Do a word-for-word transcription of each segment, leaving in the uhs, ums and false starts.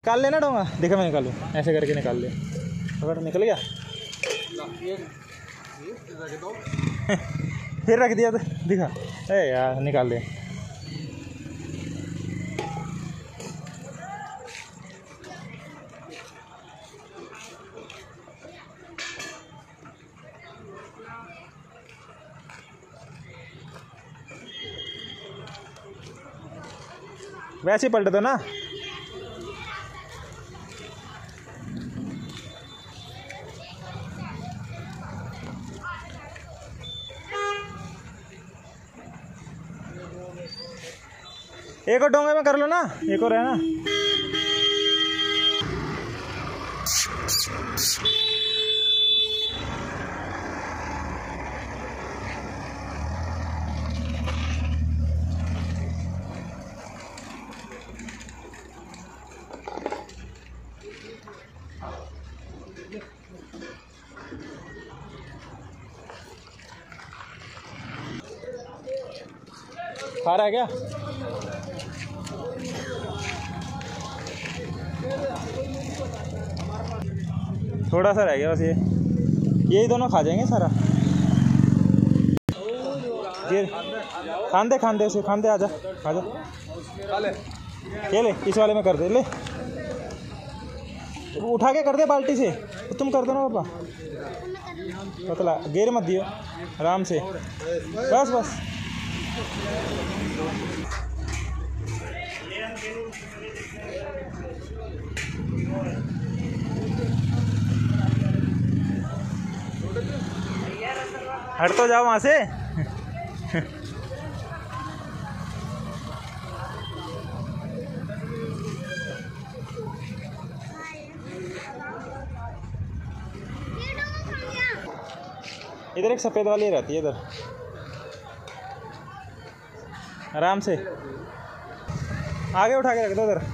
निकाल लेना डोंगा, देखा मैं निकालूँ, ऐसे करके निकाल ले। अगर निकल गया फिर रख दिया तो दिखा, ए यार निकाल ले। वैसे ही पलट दो ना। एक और डोंगे में कर लो ना, एक और है ना। खा रहा है क्या? थोड़ा सा रह गया बस, ये यही दोनों खा जाएंगे सारा। ये खांदे खांदे उसे खांदे, आजा आजा ये ले, इस वाले में कर दे, ले उठा के कर दे बाल्टी से, तो तुम कर दो ना पापा, पतला गेर मत दियो, आराम से, बस बस। हट तो जाओ वहां से। इधर एक सफेद वाली रहती है, इधर आराम से आगे उठा के रख दो इधर।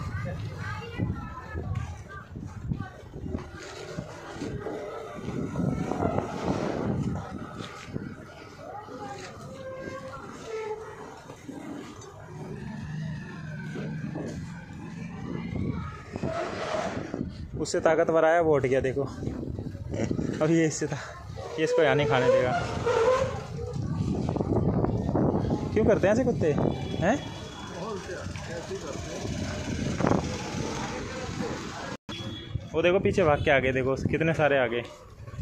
उससे ताकतवर आया वो उठ गया, देखो अब ये इससे था, ये इसको यहाँ नहीं खाने देगा। क्यों करते हैं ऐसे कुत्ते हैं? वो देखो पीछे भाग के आ गए, देखो कितने सारे आ गए।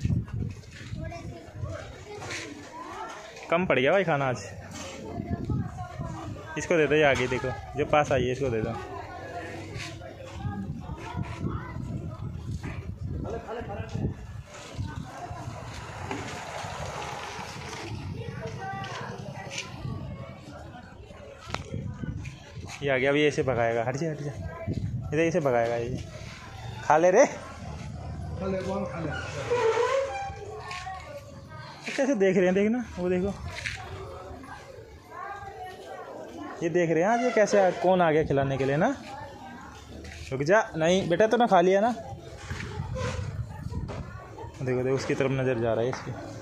कम पड़ गया भाई खाना आज। इसको दे दो, ये आ गई देखो, जो पास आई है इसको दे दो। ये आ गया, अभी ऐसे भगाएगा, हट जा हट जा, इधर ऐसे भगाएगा। ये खा ले रे, कैसे देख रहे हैं, देखना वो देखो, ये देख रहे हैं आज ये कैसे कौन आ गया खिलाने के लिए ना। रुक जा, नहीं बेटा तो ना खा लिया ना। देखो देखो उसकी तरफ नज़र जा रहा है इसकी।